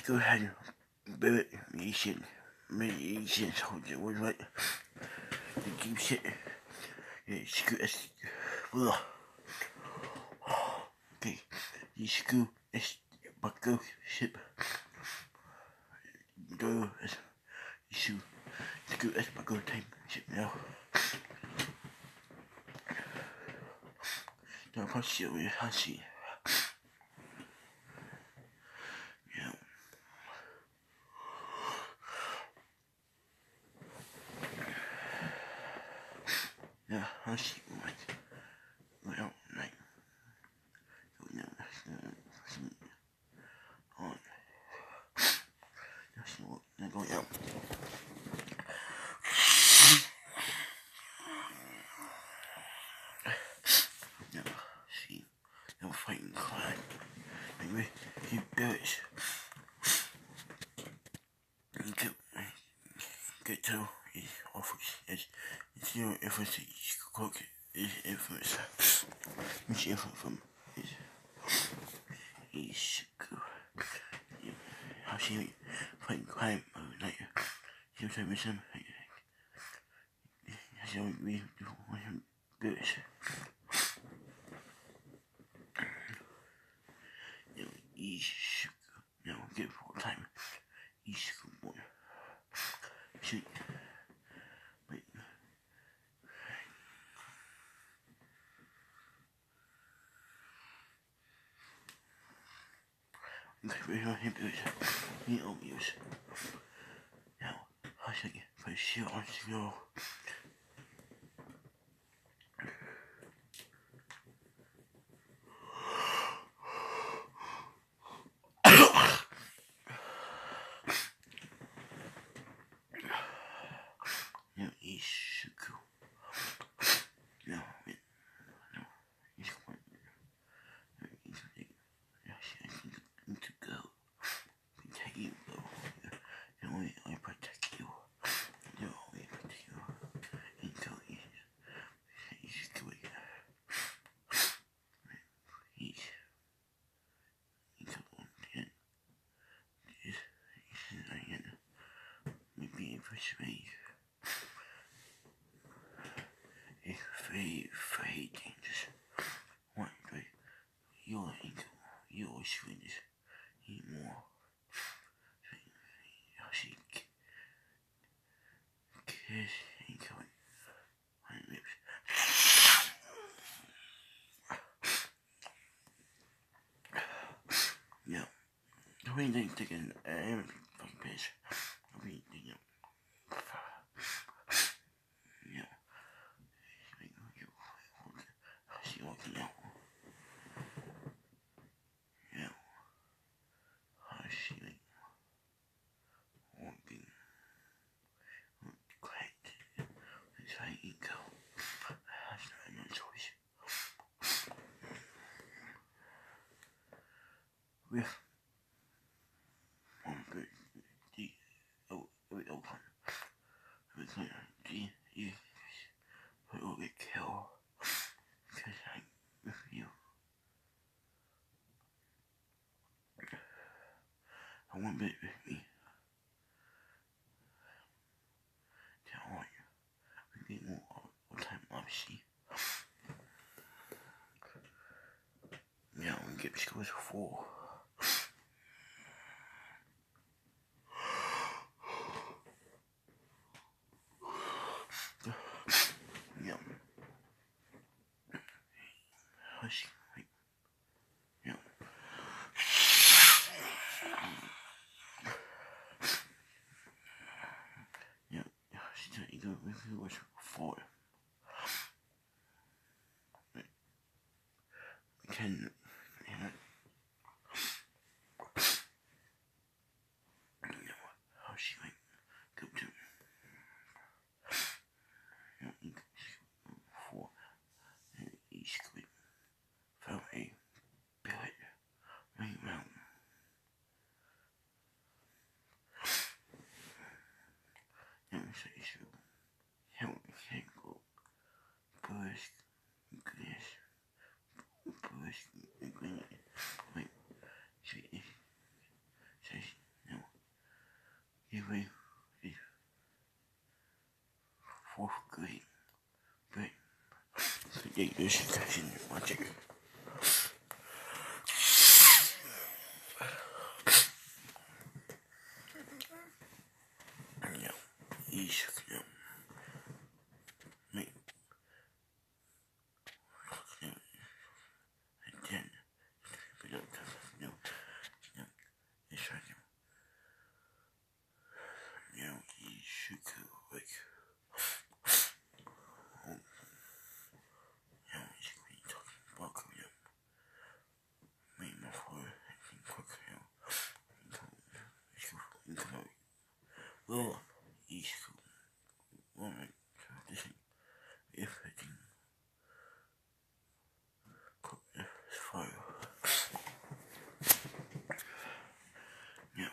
go ahead and build it. Mediation, so it was right. The deep shit. It's good. Okay, you screw is buckle ship. Do is issue. Screw is buckle time ship now. Now, possibly, I see. Yeah, I see what. Well, right. So now that's on. That's what they're going out. Now, see, they're fighting crime. Anyway, he does. Get to his office as zero efforts is cloak is infamous. Which infant from his how she fighting crime overnight. She was with him. She only read with him good. He's now get full time. He's good boy. Shoot. Wait. He obvious. Now, I should get for sure on to now he's cool. No, he's going. I need to go. Protect you, though. The way I protect you. The way I protect you. Until he's going. He's going. Maybe persuade. It's very dangerous. One day, your income, your sweetness, more. She kiss income on lips. Yeah, I mean, they taking every fucking piss. I mean, you know. Yeah. She walking out. Yeah. She like walking. Quiet. It's how you go. That's not no choice. With one good D O O with D you will get killed because I'm with you. I want bit with me. Tell you. We get more all time obviously. Yeah, we get scores 4. Yeah. Hush. Yeah. Yeah. She said you go with you was 4. Can how she like go to 4 each clip from a billet right round. And so you should help me go push glass push wait she fourth grade. But today this is catching magic. Yeah, each make and then pick up the it's right now he should go like now he's going to talk about him. Make my father and quick now. Well, he's woman tradition everything cook fire. Yeah.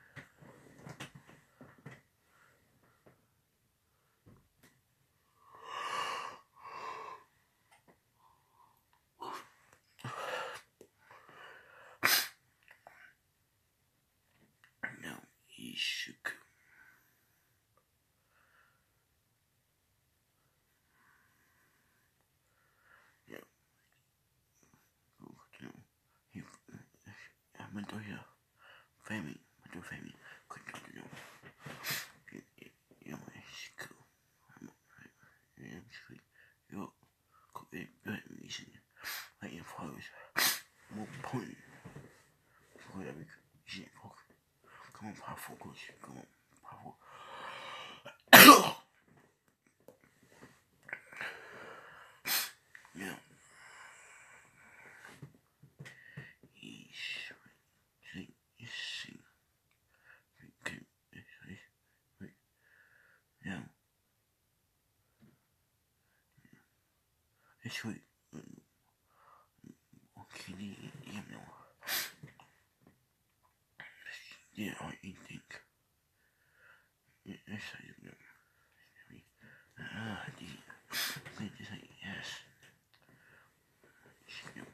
Now he should yeah. He went to here. Family, went to family. Quick to do. Yeah, it's cool. Yeah, it's cool. Yo, cook it, good reason. Like your flowers. More point. For whatever you cook. Come on, powerful coach. Come on, powerful. Yeah. He's sing. Yeah. It's sweet. Okay, you know. Yeah, I think. Yes, I know. Ah, the just like yes. Yeah,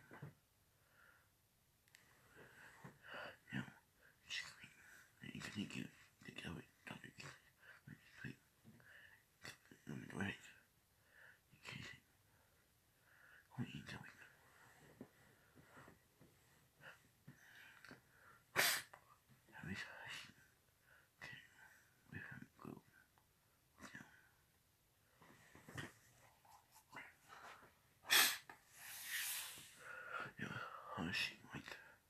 yeah. You can think you think of it. Don't you? Wait, wait. Okay. What are you doing? Have it. Okay. We can go. Yeah. How is she like?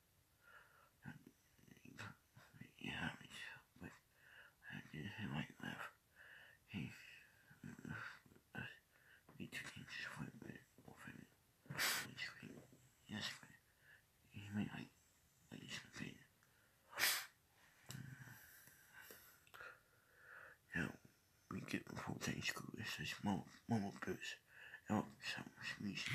Yeah, but I didn't like laugh. He need to change his foot or family. Yes, he may like his opinion. Yeah, we get the full day school. It says Momo Boots. Out some music.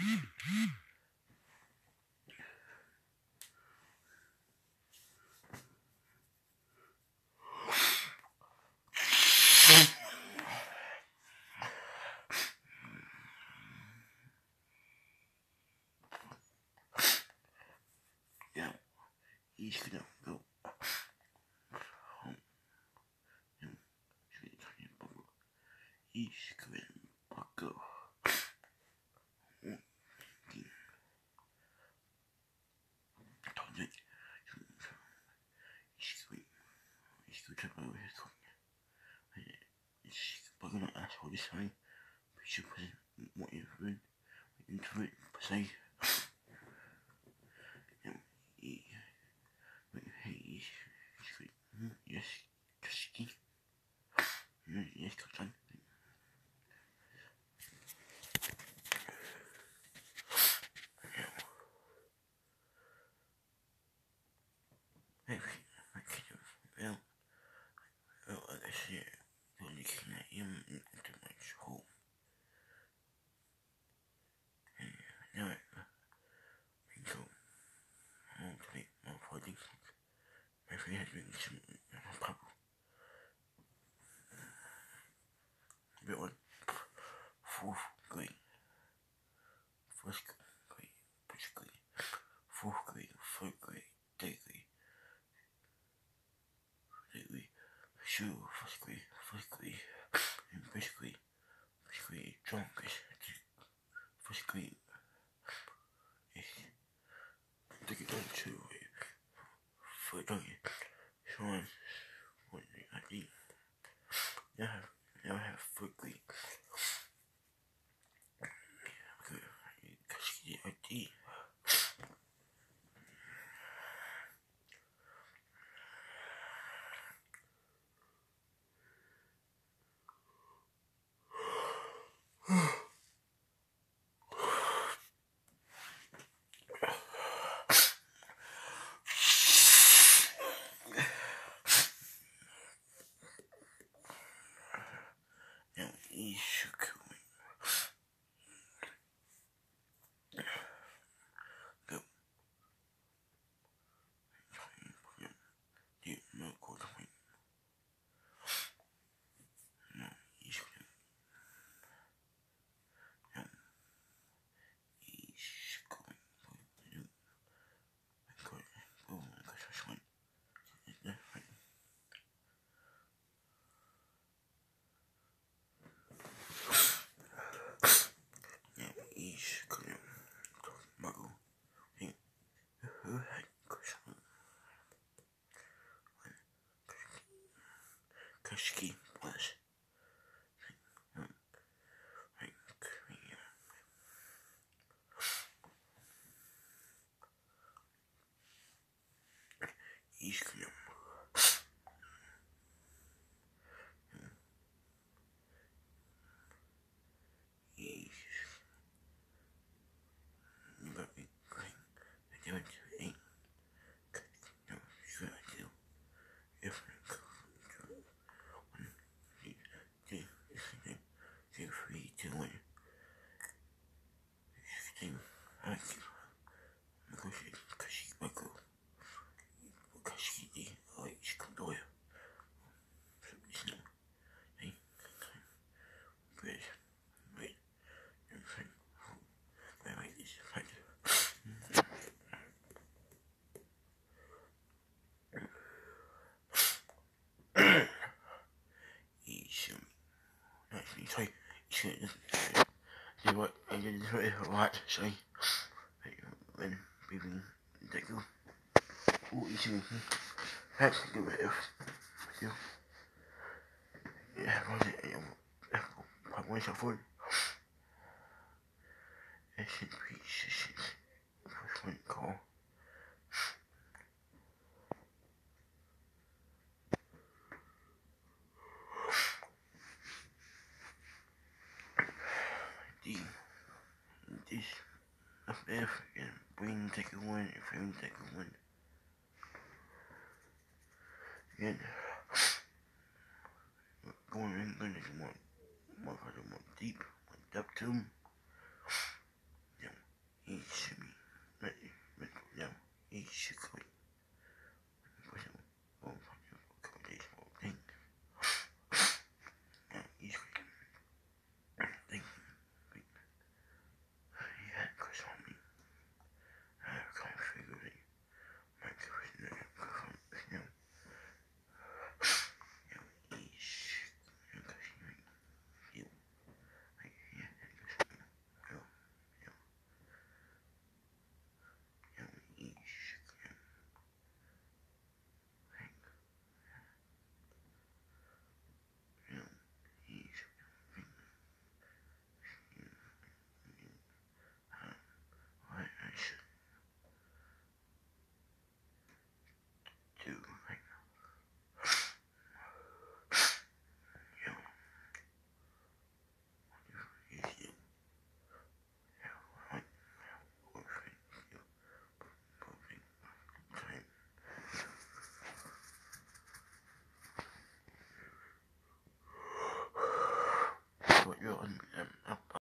Yeah, he's gonna go home. And he's gonna go home. He's going to go his cooking. He's gonna ask all this time. We should put what you've read into it. Say, yes, Kaski. Yes, Katan. Well, this year, only can I am into my home. Now I go home to make my fighting. My friend has been some pub. Bit on fourth grade, first grade, first grade, fourth grade, third grade, third grade, third grade, sure, first grade, and first grade, Now I have foot grease. Because you get ID. Now you should kill me. Go. You no go to me. No, you should. No, you should go. You go. Go. Because I went. Now you should go. Muggle. Who had Kushman? Kushki was. Eastcliff. East. But we bring the damage to eight. No, sure I do. If one, two, three, two, one. Sixteen. I keep negotiating because she might go. Because she did. Oh, she come to her. So it's no. Hey, wait, wait. Wait, this is right. Actually, sorry, see what I did this way a lot, sorry. When breathing deku. Oh, you see, that's a good bit of, you know, yeah, was it, part one shot forward. It should be, first one call. This of F and brain take one and frame take one. Again, going in, going to more deep, more depth to him. Now, he should be, now, he should go. Two.